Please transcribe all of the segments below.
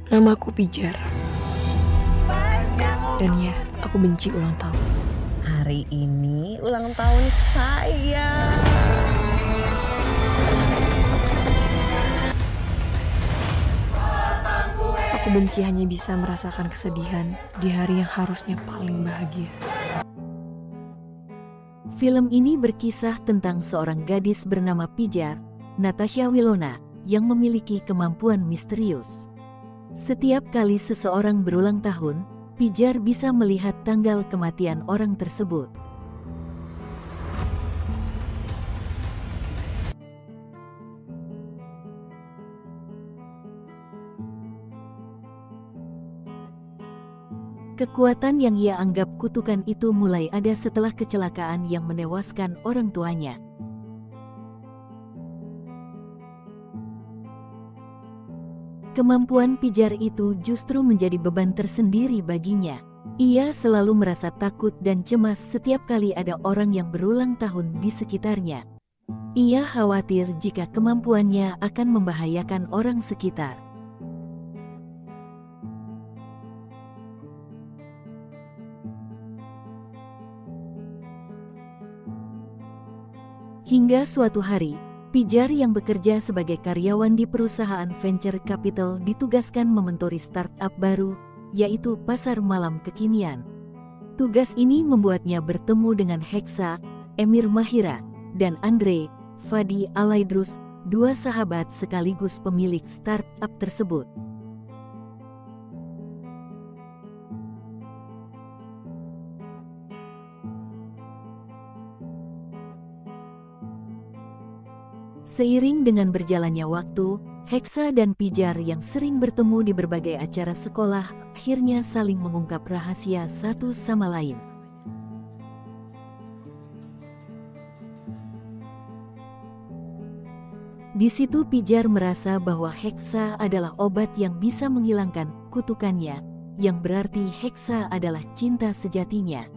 Namaku Pijar. Dan ya, aku benci ulang tahun. Hari ini ulang tahun saya. Aku benci hanya bisa merasakan kesedihan di hari yang harusnya paling bahagia. Film ini berkisah tentang seorang gadis bernama Pijar, Natasha Wilona, yang memiliki kemampuan misterius. Setiap kali seseorang berulang tahun, Pijar bisa melihat tanggal kematian orang tersebut. Kekuatan yang ia anggap kutukan itu mulai ada setelah kecelakaan yang menewaskan orang tuanya. Kemampuan Pijar itu justru menjadi beban tersendiri baginya. Ia selalu merasa takut dan cemas setiap kali ada orang yang berulang tahun di sekitarnya. Ia khawatir jika kemampuannya akan membahayakan orang sekitar. Hingga suatu hari, Pijar yang bekerja sebagai karyawan di perusahaan venture capital ditugaskan mementori startup baru, yaitu pasar malam kekinian. Tugas ini membuatnya bertemu dengan Hexa, Emir Mahira, dan Andre, Fadi Alaidrus, dua sahabat sekaligus pemilik startup tersebut. Seiring dengan berjalannya waktu, Hexa dan Pijar yang sering bertemu di berbagai acara sekolah akhirnya saling mengungkap rahasia satu sama lain. Di situ Pijar merasa bahwa Hexa adalah obat yang bisa menghilangkan kutukannya, yang berarti Hexa adalah cinta sejatinya.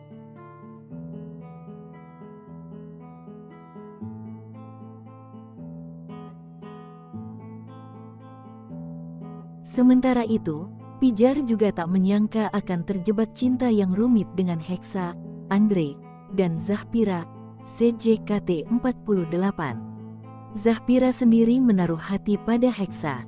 Sementara itu, Pijar juga tak menyangka akan terjebak cinta yang rumit dengan Hexa, Andre, dan Zahpira, CJKT48. Zahpira sendiri menaruh hati pada Hexa.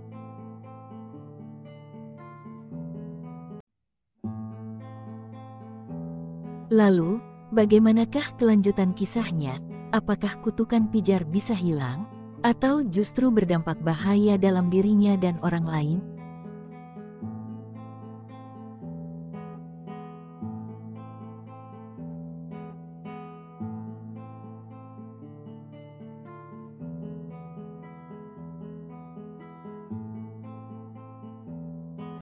Lalu, bagaimanakah kelanjutan kisahnya? Apakah kutukan Pijar bisa hilang? Atau justru berdampak bahaya dalam dirinya dan orang lain?